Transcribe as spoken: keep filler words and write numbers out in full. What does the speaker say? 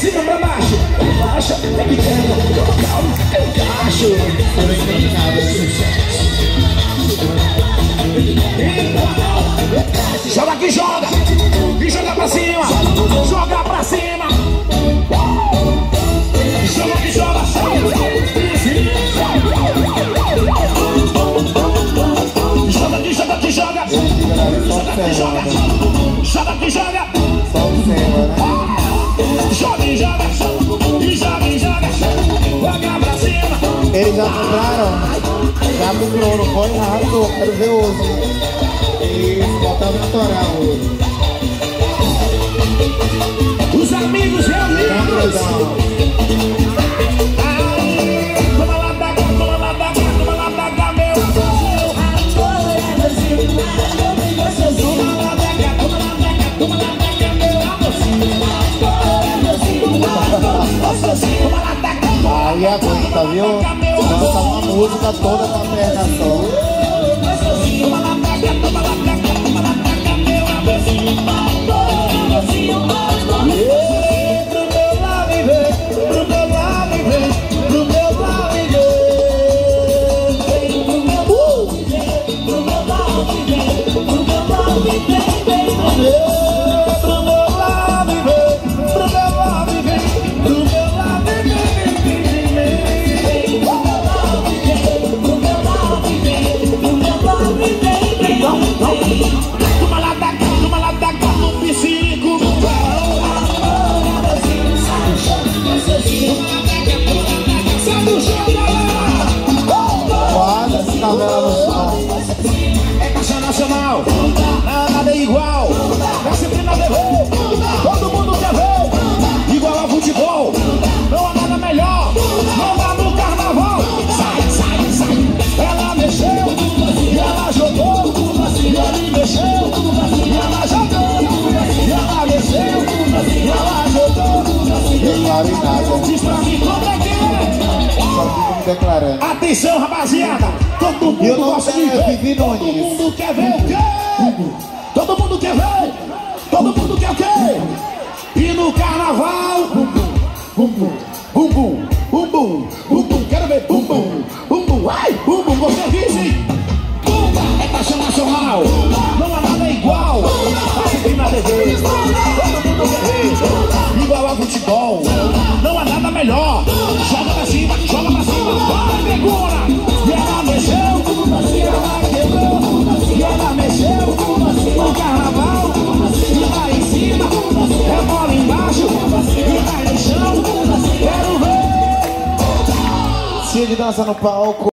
cima pra baixo, pra baixo, é pequeno, calma, eu acho. Foram encantados, joga aqui, joga, e joga pra cima, joga pra cima. Joga aqui, joga, joga aqui, joga aqui, joga, joga aqui, joga, joga aqui, joga, joga e joga, e joga e joga, joga pra cima. Eles já compraram, já comprou, não foi? Arrasou, quero ver hoje. Isso, faltava estourar hoje. Os amigos reunidos. Toma lá da cá, toma lá da cá, toma lá da cá, meu amor. Toma lá da cá, toma lá da cá, toma lá da cá, meu amor. Toma lá da cá. Aí aguenta, viu? Nossa, uma música toda com a perna só. Toma lá da cá, toma lá da cá, toma lá da cá, meu amor. Pro meu lado e vem, pro meu lado e vem, pro meu lado e vem, pro meu lado e vem, pro meu lado e vem, pro meu lado e vem, pro meu lado e vem, pro meu lado e vem, pro meu lado e vem, pro meu lado e vem, pro meu lado e vem, pro meu lado e vem. Toma lá da cá, toma lá da cá, no piscirico, no carão. Quase se cavela no chão. É caixa nacional, nada é igual. É sempre na T V, todo mundo quer ver. Igual ao futebol, não há nada melhor. Não dá no carnaval. Sai, sai, sai. Ela mexeu, e ela jogou. E ele mexeu, e ela jogou. E ela mexeu, e ela jogou. Declaro em nada. Diz pra mim como é que é. Só fico me declarando. Atenção, rapaziada. Todo mundo Eu não gosta de quero ver. Vivi Todo Nunes. mundo quer ver o quê? Todo mundo quer ver. Todo mundo quer o quê? E no carnaval, bum bum, bum bum, bum bum, bum bum, bum. Quero ver bum bum, bum bum, ai, bum bum. Você disse? Bumba é taxa nacional. Não há nada igual. Tá sempre na T V. Todo mundo quer ver. Igual ao futebol. Não há nada melhor. Joga pra cima, joga pra cima. Vai, negura. E ela mexeu, e ela quebrou. E ela mexeu no carnaval. E lá em cima, é bola embaixo. E cai no chão. Quero ver. Cid dança no palco.